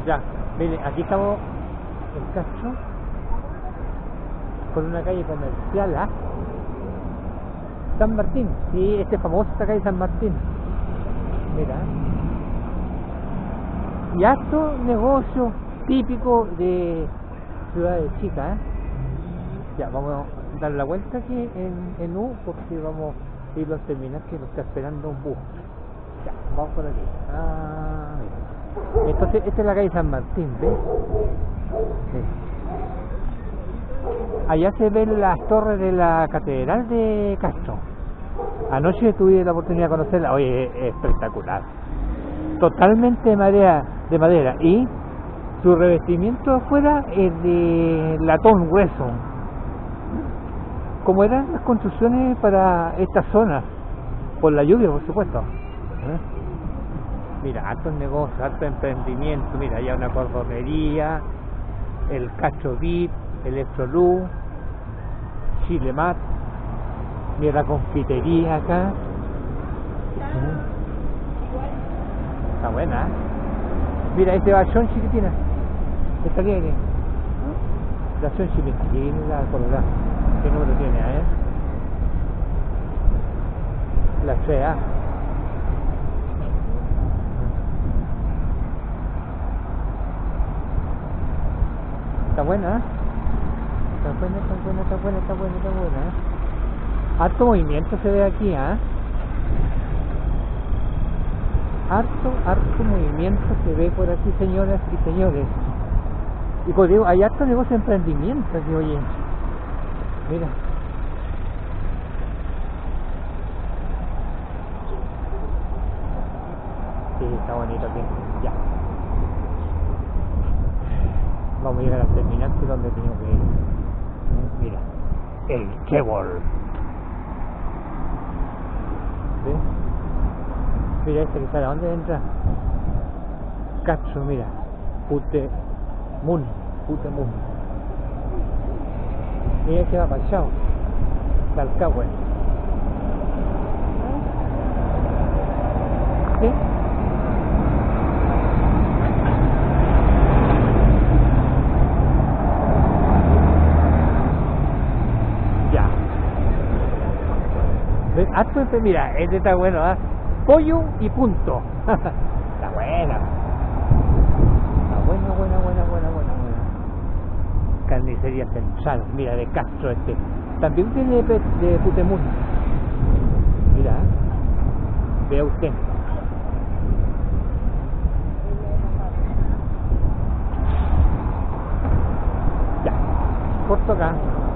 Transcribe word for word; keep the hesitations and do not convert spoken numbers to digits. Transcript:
Ya, mire, aquí estamos en Castro, por una calle comercial, ¿ah? San Martín, sí, este famoso, esta calle San Martín. Mira. Y harto negocio típico de ciudades chicas, ¿eh? Ya, vamos a dar la vuelta aquí en, en U, porque vamos a ir a terminar, que nos está esperando un bus. Ya, vamos por aquí. Ah, mira. Entonces, esta es la calle San Martín, ¿ves? Sí. Allá se ven las torres de la Catedral de Castro. Anoche tuve la oportunidad de conocerla. Oye, es espectacular. Totalmente de madera, de madera. Y su revestimiento afuera es de latón grueso. Como eran las construcciones para esta zona, por la lluvia, por supuesto. ¿Eh? Mira, altos negocios, alto emprendimiento. Mira, hay una cordonería, el Castro V I P, Electrolux, Chilemat. Mira la confitería acá. ¿Eh? Está buena, ¿eh? Mira, este bachón chiquitina. Esta tiene. Bachón chiquitina, la colorada. ¿Qué número tiene, eh? La C A. Está buena, ¿eh? Está buena, está buena, está buena, está buena, está buena, ¿eh? Harto movimiento se ve aquí, ¿ah? ¿eh? Harto, harto movimiento se ve por aquí, señoras y señores. Y como digo, hay harto negocio de emprendimiento aquí, oye. Mira. Sí, está bonito aquí. Ya. Vamos a llegar al terminante donde tenemos que ir. Mira. El Kebol. ¿Ves? Mira este que sale, ¿a dónde entra? Castro, mira. Pute Mun, Pute Mun. Mira que va para el Chao. Talcahué. ¿Sí? Ya. ¿Ves? Harto, mira, este está bueno, ¿ah? ¿eh? Pollo y punto. Está buena. Está buena, buena, buena, buena, buena, buena. Carnicería Central, mira, de Castro este. También tiene de, de Putemún. Mira, vea usted. Ya, corto acá.